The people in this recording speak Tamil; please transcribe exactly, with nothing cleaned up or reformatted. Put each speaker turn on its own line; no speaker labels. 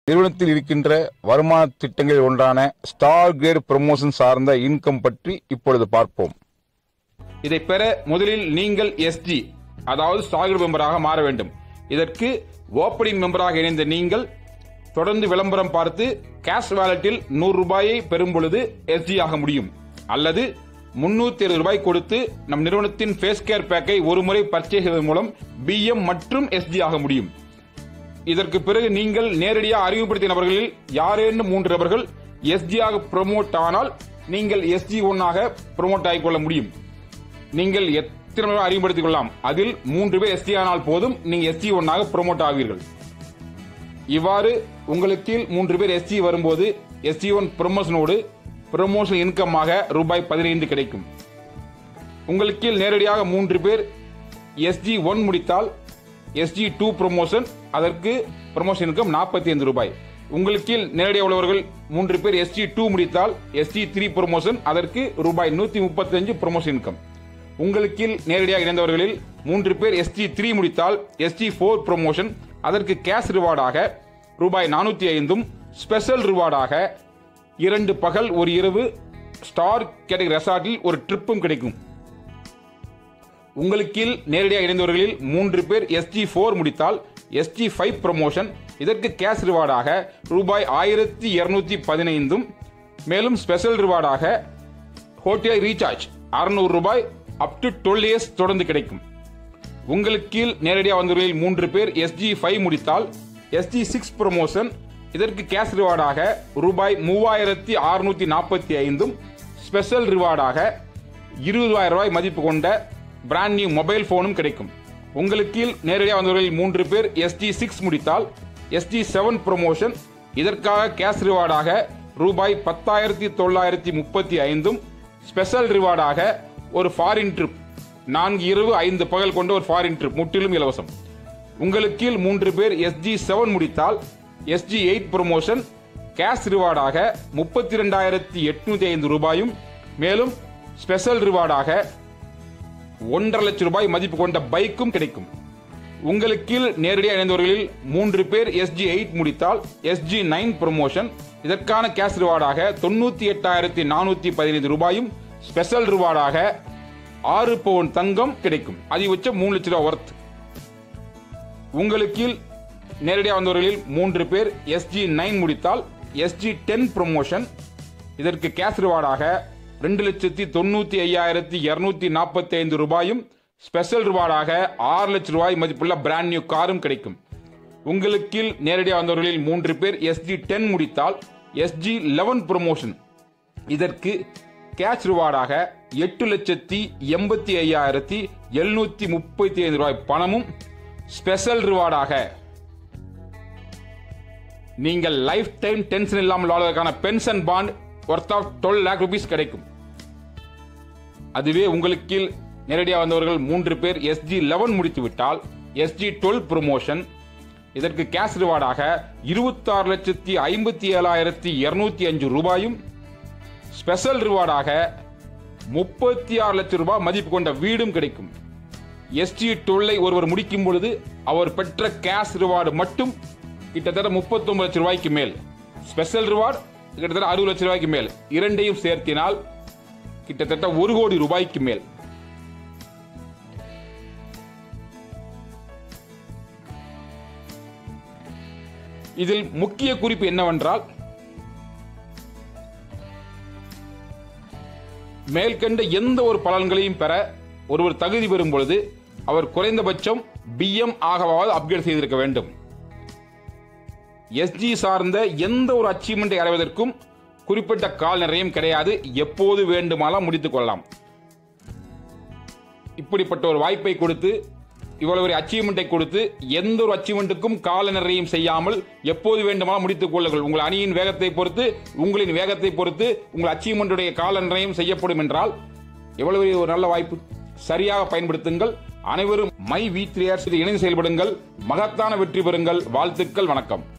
நிறுவனத்தில் இருக்கின்ற வருமான திட்டங்களில் ஒன்றான ஸ்டார் கிரேட் ப்ரமோஷன் சார்ந்த இன்கம் பற்றி இப்பொழுது பார்ப்போம்.
இதை பெற முதலில் நீங்கள் எஸ்ஜி அதாவது ஸ்டார் கிரேட் மெம்பராக மாற வேண்டும். இதற்கு ஓப்பனிங் மெம்பராக இணைந்த நீங்கள் தொடர்ந்து விளம்பரம் பார்த்து கேஷ் வாலெட்டில் நூறு ரூபாயை பெறும் பொழுது எஸ்ஜி ஆக முடியும். அல்லது முன்னூத்தி அறுபது ரூபாய் கொடுத்து நம் நிறுவனத்தின் ஃபேஸ் கேர் பேக்கை ஒரு முறை பர்ச்சேஸ் செய்வதன் மூலம் பிஎம் மற்றும் எஸ்ஜி ஆக முடியும். இதற்கு பிறகு நீங்கள் நேரடியாக அறிமுகப்படுத்திய நபர்களில் யாரேனும் மூன்று நபர்கள் எஸ்ஜி ஆக ப்ரமோட் ஆனால் நீங்கள் எஸ்ஜி ஒன் ஆக ப்ரமோட் ஆகிக்கொள்ள முடியும். நீங்கள் எத்தனை நபர்கள் அறிமுகப்படுத்திக் கொள்ளலாம். அதில் மூன்று பேர் எஸ்ஜி ஆனால் போதும், நீங்கள் எஸ்ஜி ஒன் ஆக ப்ரமோட் ஆவீர்கள். இவ்வாறு உங்களுக்கு மூன்று பேர் எஸ்ஜி வரும்போது எஸ்ஜி ஒன் ப்ரமோஷனோடு ப்ரமோஷன் இன்கமாக ரூபாய் பதினைந்து கிடைக்கும். உங்களுக்கு நேரடியாக மூன்று பேர் எஸ்ஜி ஒன் முடித்தால் எஸ்ஜி டூ ப்ரமோஷன், அதற்கு ப்ரமோஷன் இன்கம் நாற்பத்தி ஐந்து ரூபாய். உங்களுக்கு நேரடியாக உள்ளவர்கள் மூன்று பேர் எஸ்ஜி டூ முடித்தால் எஸ்ஜி த்ரீ ப்ரமோஷன், அதற்கு ரூபாய் நூத்தி முப்பத்தி அஞ்சு ப்ரமோஷன் இன்கம். உங்களுக்கு நேரடியாக இணைந்தவர்களில் மூன்று பேர் எஸ்ஜி த்ரீ முடித்தால் எஸ்ஜி ஃபோர் ப்ரமோஷன், அதற்கு கேஷ் ரிவார்டாக ரூபாய் நானூத்தி ஐந்தும் ஸ்பெஷல் ரிவார்டாக இரண்டு பகல் ஒரு இரவு ஸ்டார் கேட்டகரி ரெசார்ட்டில் ஒரு ட்ரிப்பும் கிடைக்கும். உங்களுக்கு நேரடியாக இணைந்தவர்களில் மூன்று பேர் எஸ்ஜி ஃபோர் முடித்தால் எஸ்ஜி ஃபைவ் ப்ரமோஷன், இதற்கு கேஷ் ரிவார்டாக ரூபாய் ஆயிரத்தி இருநூத்தி பதினைந்தும் மேலும் ஸ்பெஷல் ரிவார்டாக ஹோட்டல் ரீசார்ஜ் அறுநூறு ரூபாய் அப் டு டுவெல் இயர்ஸ் தொடர்ந்து கிடைக்கும். உங்களுக்கு நேரடியாக வந்தவர்களில் மூன்று பேர் எஸ்ஜி ஃபைவ் முடித்தால் எஸ்ஜி சிக்ஸ் ப்ரமோஷன், இதற்கு கேஷ் ரிவார்டாக ரூபாய் மூவாயிரத்தி அறுநூத்தி நாற்பத்தி ஐந்தும் ஸ்பெஷல் ரிவார்டாக இருபதாயிரம் ரூபாய் மதிப்பு கொண்ட பிராண்ட் நியூ மொபைல் போனும் கிடைக்கும். உங்களுக்கு நேரடியாக வந்தவர்களில் மூன்று பேர் எஸ்ஜி சிக்ஸ் முடித்தால் எஸ்ஜி செவன் ப்ரமோஷன், இதற்காக கேஷ் ரிவார்டாக ரூபாய் பத்தாயிரத்தி தொள்ளாயிரத்தி முப்பத்தி ஐந்தும் ஸ்பெஷல் ரிவார்டாக ஒரு ஃபாரின் ட்ரிப், நான்கு இரவு ஐந்து பகல் கொண்ட ஒரு ஃபாரின் ட்ரிப் முற்றிலும் இலவசம். உங்களுக்கு மூன்று பேர் எஸ்ஜி செவன் முடித்தால் எஸ்ஜி எயிட் ப்ரமோஷன், கேஷ் ரிவார்டாக முப்பத்தி இரண்டாயிரத்தி எட்நூத்தி ஐந்து ரூபாயும் மேலும் ஸ்பெஷல் ரிவார்டாக ஒன்றரை லட்சம் ரூபாய் மதிப்பு கொண்ட பைக்கும் கிடைக்கும். உங்களுக்கு நேரடியாக இணைந்தவர்களில் மூன்று பேர் எஸ்ஜி எயிட் முடித்தால் எஸ்ஜி நைன் ப்ரமோஷன், இதற்கான கேஷ் ரிவார்டாக தொண்ணூத்தி எட்டாயிரத்தி நானூத்தி பதினைந்து ரூபாயும் ஸ்பெஷல் ரிவார்டாக ஆறு பவுன் தங்கம் கிடைக்கும். அதிகபட்சம் மூணு லட்சம் ரூபாய் ஒர்த். உங்களுக்கு நேரடியாக வந்தவர்களில் மூன்று பேர் எஸ்ஜி நைன் முடித்தால் எஸ்ஜி டென் ப்ரமோஷன், இதற்கு கேஷ் ரிவார்டாக ரெண்டு லட்சத்தி தொண்ணூத்தி ஐயாயிரத்தி இருநூத்தி நாற்பத்தி ஐந்து ரூபாயும் ஸ்பெஷல் ரிவார்டாக ஆறு லட்சம் ரூபாய் மதிப்புள்ள பிராண்ட் நியூ காரும் கிடைக்கும். உங்களுக்கு நேரடியாக வந்தவர்களில் மூன்று பேர் எஸ்ஜி டென் முடித்தால் எஸ்ஜி லெவன் ப்ரமோஷன், இதற்கு கேஷ் ரிவார்டாக எட்டு லட்சத்தி எண்பத்தி ஐயாயிரத்தி எழுநூத்தி முப்பத்தி ஐந்து ரூபாய் பணமும் ஸ்பெஷல் ரிவார்டாக நீங்கள் லைஃப் டைம் டென்ஷன் இல்லாமல் வாழ்வதற்கான pension bond worth of twelve lakh rupees கிடைக்கும். அதுவே உங்களுக்கு நேரடியாக வந்தவர்கள் மூன்று பேர் எஸ்ஜி லெவன் முடித்து விட்டால் எஸ்ஜி டுவெல் ப்ரமோஷன், இதற்கு கேஷ் ரிவார்டாக இருபத்தி ஆறு லட்சத்தி ஐம்பத்தி ஏழாயிரத்தி இருநூத்தி அஞ்சு ரூபாயும் ஸ்பெஷல் ரிவார்டாக முப்பத்தி ஆறு லட்சம் ரூபாய் மதிப்பு கொண்ட வீடும் கிடைக்கும். எஸ்ஜி டுவெல்லை ஒருவர் முடிக்கும் பொழுது அவர் பெற்ற கேஷ் ரிவார்டு மட்டும் கிட்டத்தட்ட முப்பத்தி ஒன்பது லட்சம் ரூபாய்க்கு மேல், ஸ்பெஷல் ரிவார்டு கிட்டத்தட்ட அறுபது லட்சம் ரூபாய்க்கு மேல், இரண்டையும் சேர்த்தினால் கிட்டத்தட்ட ஒரு கோடி ரூபாய்க்கு மேல். இதில் முக்கிய குறிப்பு என்னவென்றால், மேற்கண்ட எந்த ஒரு பலன்களையும் பெற ஒருவர் தகுதி பெறும் பொழுது அவர் குறைந்தபட்சம் பிஎம் ஆகவாவது அப்கிரேட் செய்திருக்க வேண்டும். எஸ்ஜி சார்ந்த எந்த ஒரு அச்சீவ்மெண்ட்டை அடைவதற்கும் குறிப்பிட்ட கால நிறையும் கிடையாது, எப்போது வேண்டுமானாலும் முடித்துக் கொள்ளலாம். இப்படிப்பட்ட ஒரு வாய்ப்பை கொடுத்து இவ்வளவு ஒரு அச்சீவ்மெண்ட்டை கொடுத்து எந்த ஒரு அச்சீவ்மெண்ட்டுக்கும் கால நிறையும் செய்யாமல் எப்போது வேண்டுமானாலும் முடித்துக் கொள்ளுங்கள். உங்கள் அணியின் வேகத்தை பொறுத்து உங்களின் வேகத்தை பொறுத்து உங்கள் அச்சீவ்மெண்ட்டுடைய கால நிறையும் செய்யப்படும் என்றால் எவ்வளவு ஒரு நல்ல வாய்ப்பு. சரியாக பயன்படுத்துங்கள். அனைவரும் மை வி த்ரீ ஆர்ஸ் இணைந்து செயல்படுங்கள். மகத்தான வெற்றி பெறுங்கள். வாழ்த்துக்கள். வணக்கம்.